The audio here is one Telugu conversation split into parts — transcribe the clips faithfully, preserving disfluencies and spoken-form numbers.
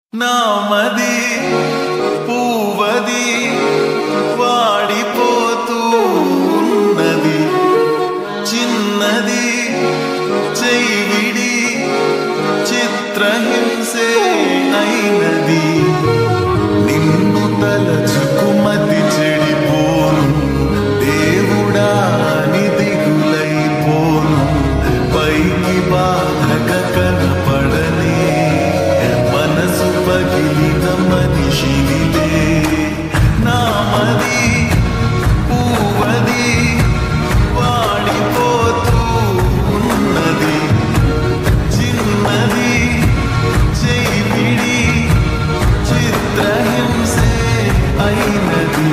Naa Madhi Poovadi Vaadipotu unnadi Chinnadi Cheyvidi Chitrahimse ainadi Ninnu talachuku mati chediponu Devuda ani digulaiponu Paiki baadhaka kanapadane మనసు పగిలిన మనిషినిలే నా మది పూవది వాడిపోతూ ఉన్నది చిన్నది చెయ్యిపిడి చిత్రహింసే అయినది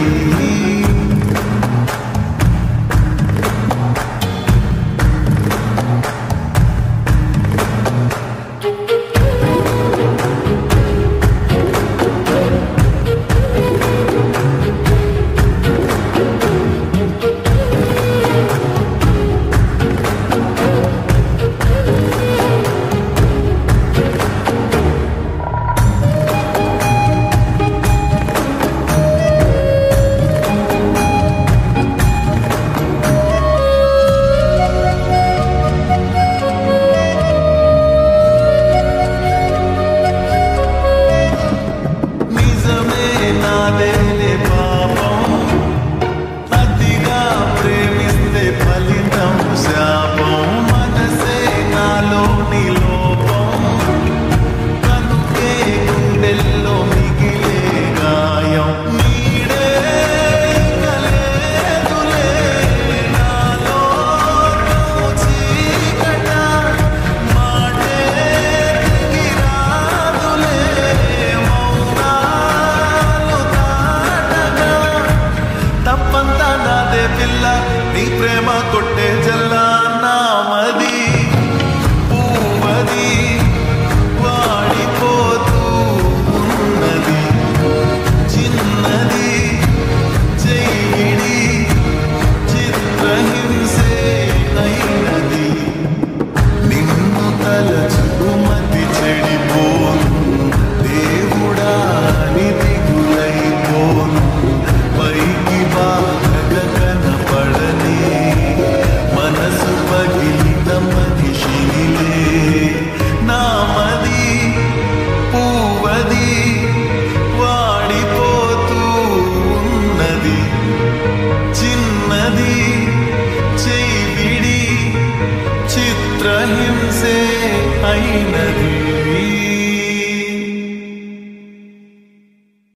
నీ ప్రేమ కొట్టే జల్లా నా మది పూవది వాడిపోతూ ఉన్నది చిన్నది చెయ్యిడి చిత్రహింసే అయినది నిన్ను తలచుకు మతి చెడిపోను దేవుడా అని దిగులైపోను పైకి బాధగా కనపడనే మనసు పగిలిన మనిషినిలే నా మది పూవది